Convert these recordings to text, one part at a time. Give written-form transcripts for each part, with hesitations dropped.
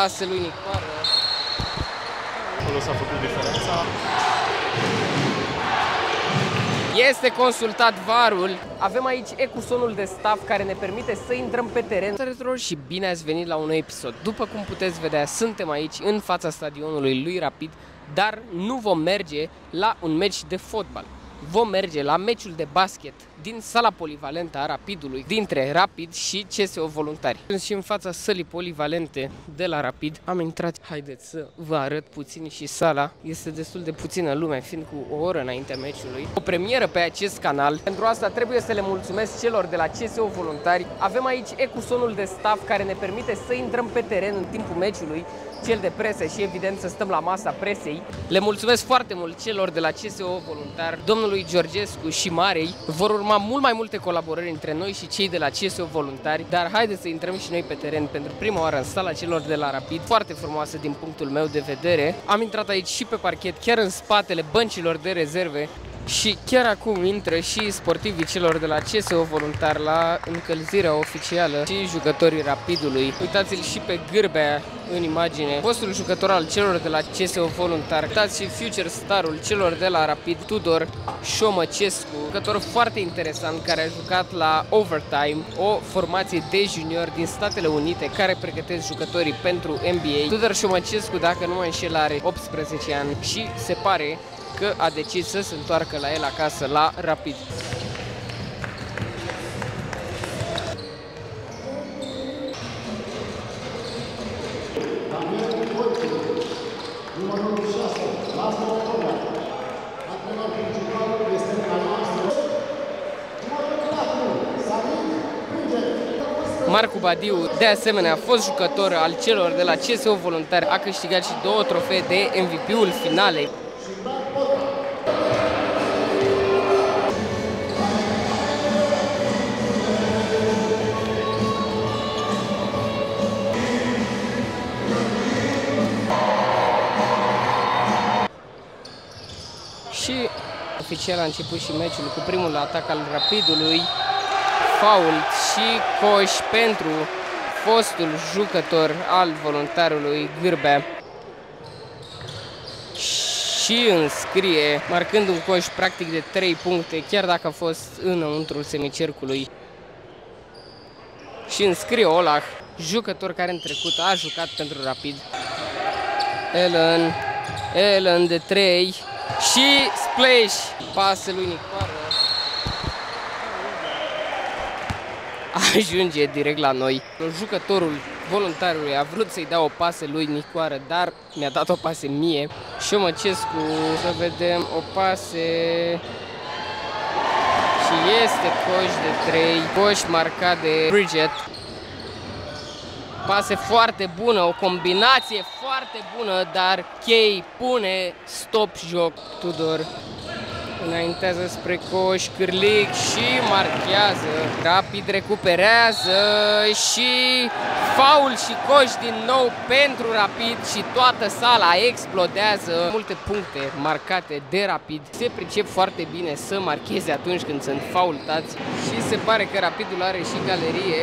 pase lui Nicoară. Acolo s-a făcut diferența. Este consultat VAR-ul. Avem aici ecusonul de staff care ne permite să intrăm pe teren. Salutare și bine ați venit la un nou episod. După cum puteți vedea, suntem aici în fața stadionului lui Rapid, dar nu vom merge la un meci de fotbal. Vom merge la meciul de basket din sala polivalentă a Rapidului, dintre Rapid și CSO Voluntari. Sunt și în fața sălii polivalente de la Rapid. Am intrat, haideți să vă arăt puțin și sala. Este destul de puțină lume, fiind cu o oră înaintea meciului. O premieră pe acest canal. Pentru asta trebuie să le mulțumesc celor de la CSO Voluntari. Avem aici ecusonul de staff care ne permite să intrăm pe teren în timpul meciului, cel de presă și evident să stăm la masa presei. Le mulțumesc foarte mult celor de la CSO Voluntar, domnului Georgescu și Marei. Vor urma mult mai multe colaborări între noi și cei de la CSO Voluntari, dar haideți să intrăm și noi pe teren pentru prima oară în sala celor de la Rapid, foarte frumoasă din punctul meu de vedere. Am intrat aici și pe parchet, chiar în spatele băncilor de rezerve. Și chiar acum intră și sportivii celor de la CSO Voluntar la încălzirea oficială și jucătorii Rapidului. Uitați-l și pe Gârbea în imagine, fostul jucător al celor de la CSO Voluntar. Uitați și future starul celor de la Rapid, Tudor Șomăcescu, jucător foarte interesant care a jucat la Overtime, o formație de junior din Statele Unite care pregătesc jucătorii pentru NBA. Tudor Șomăcescu, dacă nu mă înșel, are 18 ani și se pare că a decis să se întoarcă la el acasă, la Rapid. Marcu Badiu, de asemenea, a fost jucător al celor de la CSO Voluntari, a câștigat și 2 trofee de MVP-ul finalei. Și oficial a început și meciul cu primul atac al Rapidului, faul și coș pentru fostul jucător al voluntarului Gârbea și înscrie, marcând un coș practic de 3 puncte, chiar dacă a fost înăuntrul semicercului. Și înscrie Olah, jucător care în trecut a jucat pentru Rapid. Ellen de 3 și splash, pase lui Nicoară. Ajunge direct la noi. Jucătorul voluntarului a vrut să-i dea o pasă lui Nicoară, dar mi-a dat o pasă mie. Șomăcescu, să vedem, o pasă și este coș de 3, coș marcat de Bridget. Pasă foarte bună, o combinație foarte bună, dar Chei pune stop joc. Tudor înaintează spre coș, Cârlic și marchează. Rapid recuperează și faul și coș din nou pentru Rapid și toată sala explodează. Multe puncte marcate de Rapid. Se pricep foarte bine să marcheze atunci când sunt faultați și se pare că Rapidul are și galerie.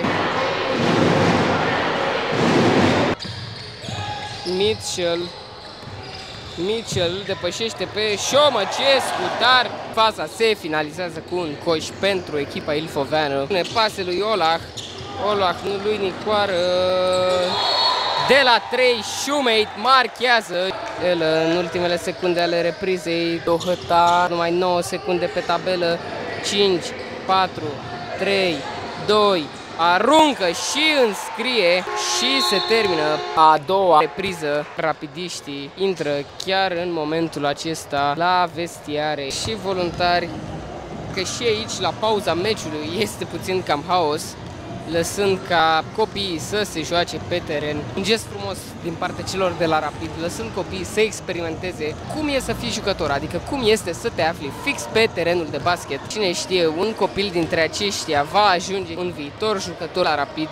Mitchell depășește pe Șomăcescu, dar faza se finalizează cu un coș pentru echipa ilfoveană. Pase lui Olah, nu lui Nicoară. De la 3, Shoemate marchează. El în ultimele secunde ale reprizei, Dohăta, numai 9 secunde pe tabelă. 5, 4, 3, 2, aruncă și înscrie și se termină a doua repriză. Rapidiștii intră chiar în momentul acesta la vestiare și Voluntari, că și aici la pauza meciului este puțin cam haos, lăsând ca copiii să se joace pe teren. Un gest frumos din partea celor de la Rapid, lăsând copiii să experimenteze cum e să fii jucător, adică cum este să te afli fix pe terenul de basket. Cine știe, un copil dintre aceștia va ajunge un viitor jucător la Rapid.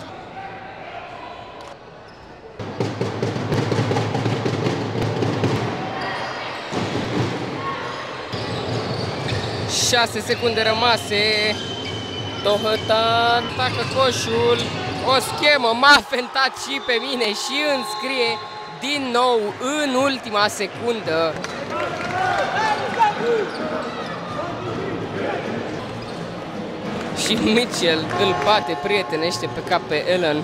6 secunde rămase. Dohătan atacă coșul. O schemă, m-a fentat și pe mine și înscrie din nou în ultima secundă. Și Mitchell îl bate prietenește pe cap pe Allen.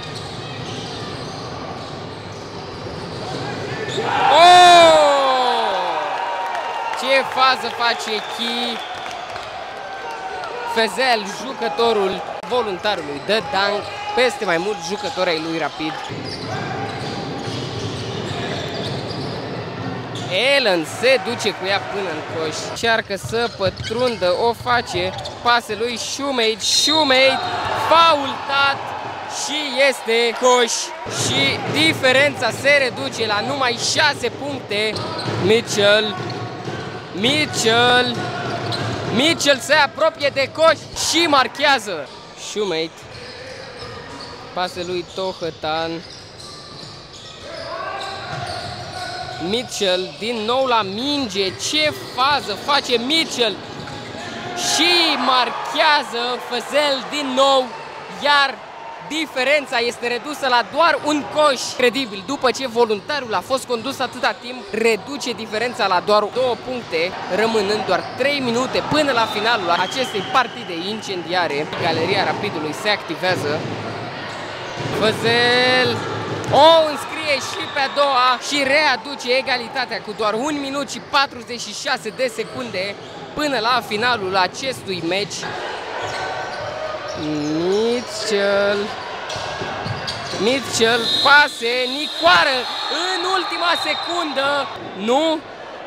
Oh! Ce fază face Key! Fezel, jucătorul voluntarului, dă dunk peste mai mulți jucători ai lui Rapid. Allen se duce cu ea până în coș, încearcă să pătrundă, o face, pase lui Shoemate, Shoemate, faultat și este coș și diferența se reduce la numai 6 puncte. Mitchell se apropie de coș și marchează. Shoemate, pase lui Tohătan. Mitchell din nou la minge, ce fază face Mitchell și marchează Fezel din nou, iar diferența este redusă la doar un coș. Incredibil, după ce voluntarul a fost condus atâta timp, reduce diferența la doar 2 puncte, rămânând doar 3 minute până la finalul acestei partide incendiare. Galeria Rapidului se activează. Fezel o înscrie și pe a doua și readuce egalitatea cu doar 1 minut și 46 de secunde până la finalul acestui meci. Mitchell, pase, nicoară în ultima secundă. Nu.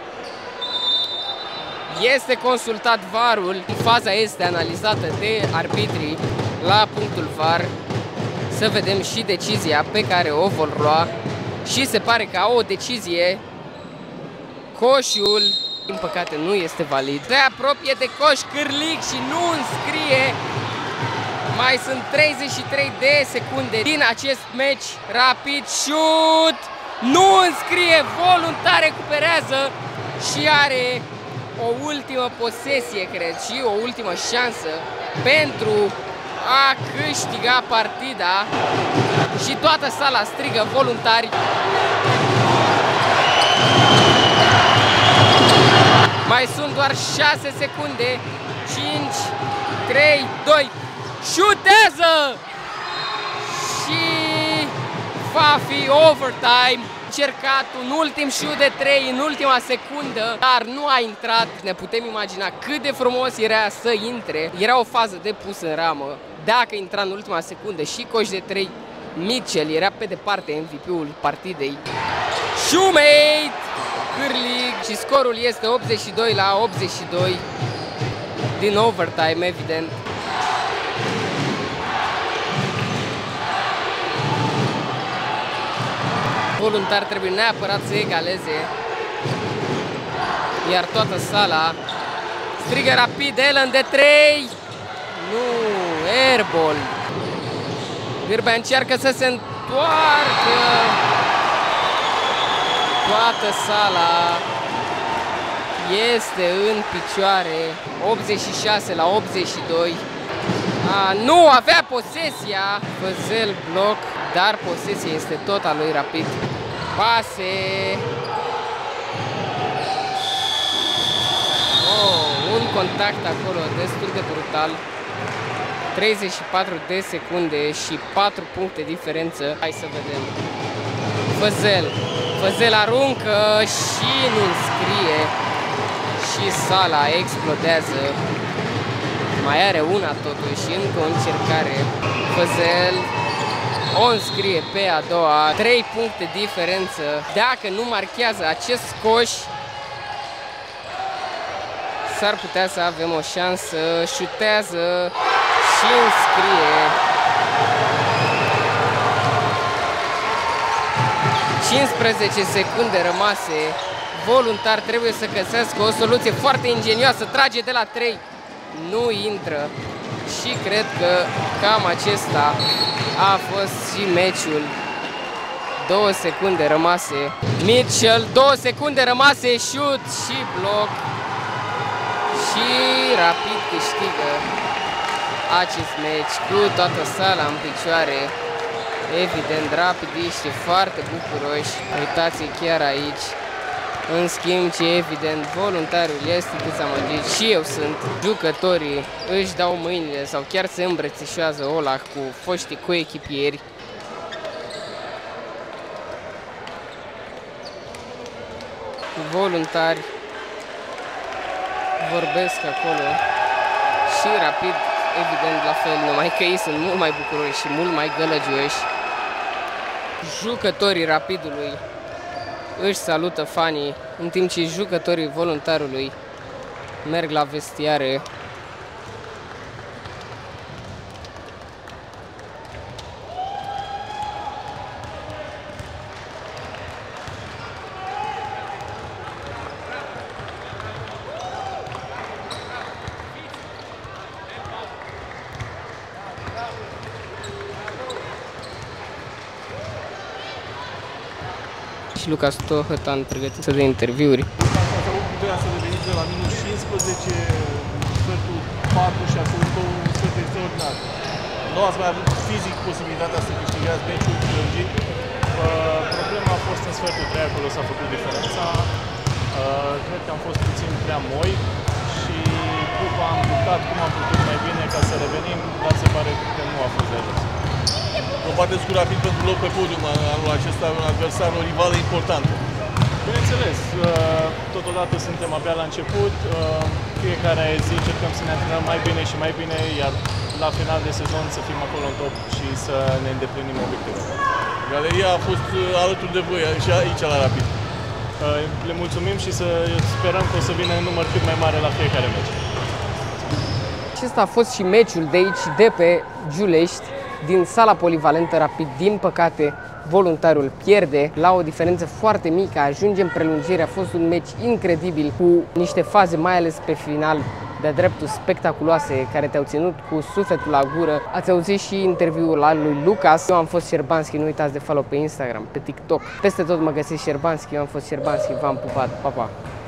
Este consultat VAR-ul. Faza este analizată de arbitrii la punctul VAR. Să vedem și decizia pe care o vor lua. Și se pare că au o decizie. Coșul, din păcate, nu este valid. Se apropie de coș Cârlig și nu înscrie. Mai sunt 33 de secunde din acest meci. Rapid shoot. Nu înscrie, voluntar recuperează și are o ultimă posesie, cred, și o ultimă șansă pentru a câștiga partida. Și toată sala strigă voluntari. Mai sunt doar 6 secunde. 5, 3, 2. Șutează! Și va fi overtime. Încercat un ultim șut de 3 în ultima secundă, dar nu a intrat. Ne putem imagina cât de frumos era să intre. Era o fază de pus în ramă. Dacă intra în ultima secundă și coș de 3, Mitchell era pe departe MVP-ul partidei. Shoemate! Cârlig și scorul este 82 la 82 din overtime, evident. Voluntar trebuie neapărat să egaleze, iar toată sala strigă Rapid. Allen de 3. Nu, airball. Gârbea încearcă să se întoarcă. Toată sala este în picioare. 86 la 82. Nu avea posesia. Fezel bloc, dar posesia este tot a lui Rapid. Pase. Un contact acolo destul de brutal. 34 de secunde și 4 puncte diferență. Hai să vedem. Fezel aruncă și nu înscrie. Și sala explodează. Mai are una totuși, încă o încercare. Fezel o înscrie pe a doua. 3 puncte diferență. Dacă nu marchează acest coș, s-ar putea să avem o șansă. Șutează și înscrie. 15 secunde rămase. Voluntar trebuie să găsească o soluție foarte ingenioasă. Trage de la 3. Nu intră. Și cred că cam acesta a fost și meciul. 2 secunde rămase. Mitchell, 2 secunde rămase. Shoot și bloc. Și Rapid câștigă. acest meci cu toată sala în picioare. Evident, rapidiștii foarte bucuroși. Uitați-i chiar aici. În schimb, ce evident, voluntarul este dezamăgit și eu sunt. Jucătorii își dau mâinile sau chiar se îmbrățișează Olah cu foștii coechipieri. Voluntari vorbesc acolo și Rapid, evident, la fel, numai că ei sunt mult mai bucuroși și mult mai gălăgioși. Jucătorii Rapidului își salută fanii, în timp ce jucătorii Voluntarului merg la vestiare. Și Lucas Tohătan pregătit de interviuri. Ați avut puterea să reveniți de la minus 15, sfertul 4 și ați avut un sfert extraordinar. Nu ați mai avut fizic posibilitatea să câștigați meciul prelungit. Problema a fost în sfertul 3, acolo s-a făcut diferența. Cred că am fost puțin prea moi și după am luptat cum am putut mai bine ca să revenim, dar se pare că nu a fost de ajuns. Vă bateți cu Rapid pentru loc pe podium anul acesta, un adversar, o rivală importantă. Bineînțeles, totodată suntem abia la început, fiecare zi încercăm să ne antrenăm mai bine și mai bine, iar la final de sezon să fim acolo în top și să ne îndeplinim obiectivele. Galeria a fost alături de voi și aici la Rapid. Le mulțumim și să sperăm că o să vină în număr cât mai mare la fiecare meci. Acesta a fost și meciul de aici, de pe Giulești, din sala polivalentă Rapid. Din păcate, Voluntarul pierde la o diferență foarte mică, ajunge în prelungire. A fost un meci incredibil, cu niște faze, mai ales pe final, de-a dreptul spectaculoase, care te-au ținut cu sufletul la gură. Ați auzit și interviul al lui Lucas. Eu am fost Șerbanski, nu uitați de follow pe Instagram, pe TikTok. Peste tot mă găsiți Șerbanski, eu am fost Șerbanski, v-am pupat, pa, pa!